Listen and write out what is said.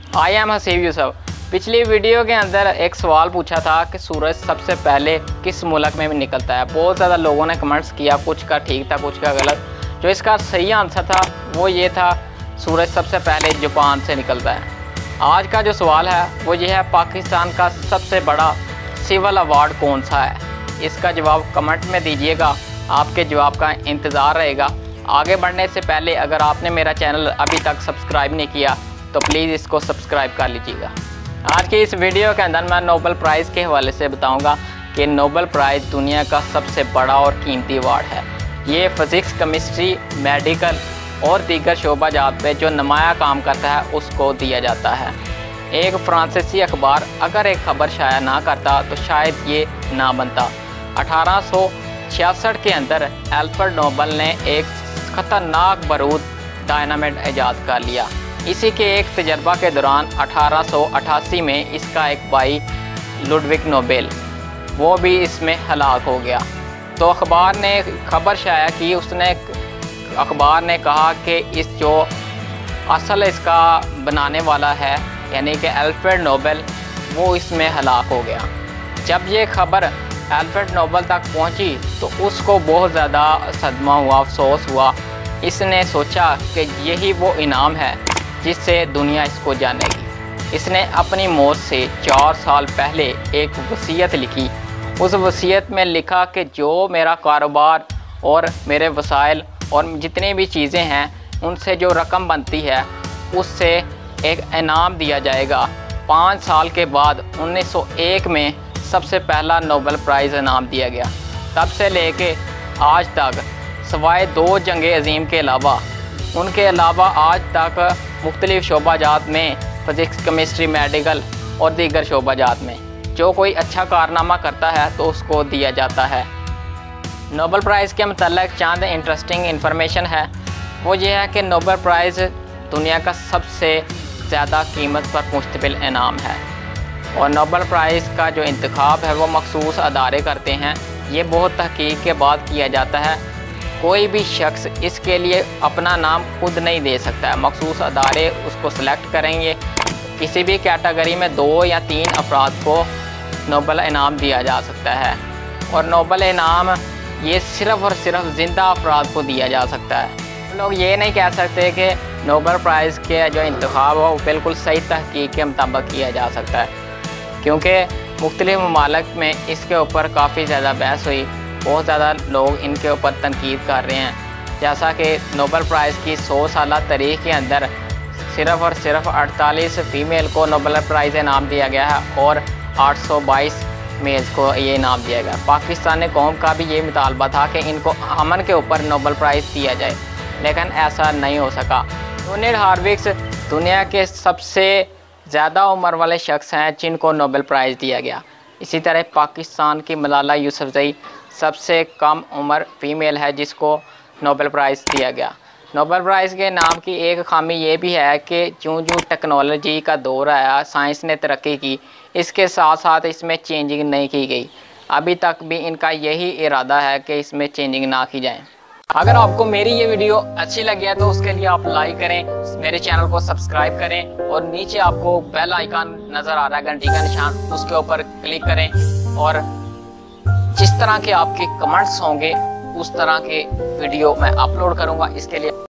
I am Haseeb Yusuf. पिछली video के अंदर एक सवाल पूछा था कि सूरज सबसे पहले किस मुल्क में निकलता है। बहुत ज़्यादा लोगों ने कमेंट्स किया, कुछ का ठीक था कुछ का गलत। जो इसका सही आंसर था वो ये था, सूरज सबसे पहले जापान से निकलता है। आज का जो सवाल है वो ये है, पाकिस्तान का सबसे बड़ा सिविल अवार्ड कौन सा है। इसका जवाब कमेंट में दीजिएगा, आपके जवाब का इंतज़ार रहेगा। आगे बढ़ने से पहले अगर आपने मेरा चैनल अभी तक सब्सक्राइब नहीं किया तो प्लीज़ इसको सब्सक्राइब कर लीजिएगा। आज की इस वीडियो के अंदर मैं नोबेल प्राइज़ के हवाले से बताऊंगा कि नोबेल प्राइज़ दुनिया का सबसे बड़ा और कीमती अवार्ड है। ये फिज़िक्स, केमिस्ट्री, मेडिकल और दीगर शोबाजात पे जो नुमाया काम करता है उसको दिया जाता है। एक फ्रांसीसी अखबार अगर एक खबर शाया ना करता तो शायद ये ना बनता। 1866 के अंदर अल्फ्रेड नोबेल ने एक ख़तरनाक बारूद डायनामाइट ईजाद कर लिया। इसी के एक तजर्बा के दौरान 1888 में इसका एक भाई लुडविग नोबेल वो भी इसमें हलाक हो गया। तो अखबार ने खबर शाया की, अखबार ने कहा कि इस जो असल इसका बनाने वाला है यानी कि अल्फ्रेड नोबेल वो इसमें हलाक हो गया। जब ये खबर अल्फ्रेड नोबेल तक पहुंची तो उसको बहुत ज़्यादा सदमा हुआ, अफसोस हुआ। इसने सोचा कि यही वो इनाम है जिससे दुनिया इसको जानेगी। इसने अपनी मौत से 4 साल पहले एक वसीयत लिखी। उस वसीयत में लिखा कि जो मेरा कारोबार और मेरे वसाइल और जितनी भी चीज़ें हैं उनसे जो रकम बनती है उससे एक इनाम दिया जाएगा। 5 साल के बाद 1901 में सबसे पहला नोबेल प्राइज़ इनाम दिया गया। तब से लेके आज तक सवाए 2 जंगे अजीम के अलावा उनके अलावा आज तक मुख्तलिफ़ शोबाजात में फिज़िक्स, केमिस्ट्री, मेडिकल और दीगर शोबाजात में जो कोई अच्छा कारनामा करता है तो उसको दिया जाता है। नोबेल प्राइज़ के मतलब चंद इंटरेस्टिंग इन्फॉर्मेशन है। वो ये है कि नोबेल प्राइज़ दुनिया का सबसे ज़्यादा कीमत पर मुश्तमिल इनाम है और नोबेल प्राइज़ का जो इंतखाब है वो मखसूस अदारे करते हैं। ये बहुत तहकीक के बाद किया जाता है। कोई भी शख्स इसके लिए अपना नाम खुद नहीं दे सकता है। मखसूस अदारे उसको सेलेक्ट करेंगे। किसी भी कैटेगरी में 2 या 3 अफराद को नोबेल इनाम दिया जा सकता है और नोबेल इनाम ये सिर्फ़ और सिर्फ ज़िंदा अफराद को दिया जा सकता है। लोग ये नहीं कह सकते कि नोबेल प्राइज़ के जो इंतखाब हो वो बिल्कुल सही तहकीक के मुताबिक किया जा सकता है, क्योंकि मुख्तलिफ़ ममालिक में इसके ऊपर काफ़ी ज़्यादा बहस हुई। बहुत ज़्यादा लोग इनके ऊपर तनकीद कर रहे हैं। जैसा कि नोबेल प्राइज़ की 100 साल तारीख़ के अंदर सिर्फ़ और सिर्फ 48 फ़ीमेल को नोबेल प्राइज़ इनाम दिया गया है और 822 मेल्स को ये इनाम दिया गया। पाकिस्तानी कौम का भी ये मुतालबा था कि इनको अमन के ऊपर नोबेल प्राइज़ दिया जाए, लेकिन ऐसा नहीं हो सका। डोनाल्ड हार्विक्स दुनिया के सबसे ज़्यादा उम्र वाले शख्स हैं जिनको नोबेल प्राइज़ दिया गया। इसी तरह पाकिस्तान की मलाला यूसुफ़ज़ई सबसे कम उम्र फ़ीमेल है जिसको नोबेल प्राइज़ दिया गया। नोबेल प्राइज़ के नाम की एक खामी ये भी है कि जो टेक्नोलॉजी का दौर आया, साइंस ने तरक्की की, इसके साथ साथ इसमें चेंजिंग नहीं की गई। अभी तक भी इनका यही इरादा है कि इसमें चेंजिंग ना की जाए। अगर आपको मेरी ये वीडियो अच्छी लगी है तो उसके लिए आप लाइक करें, मेरे चैनल को सब्सक्राइब करें और नीचे आपको बेल आइकन नज़र आ रहा है, घंटी का निशान, उसके ऊपर क्लिक करें। और जिस तरह के आपके कमेंट्स होंगे उस तरह के वीडियो मैं अपलोड करूंगा। इसके लिए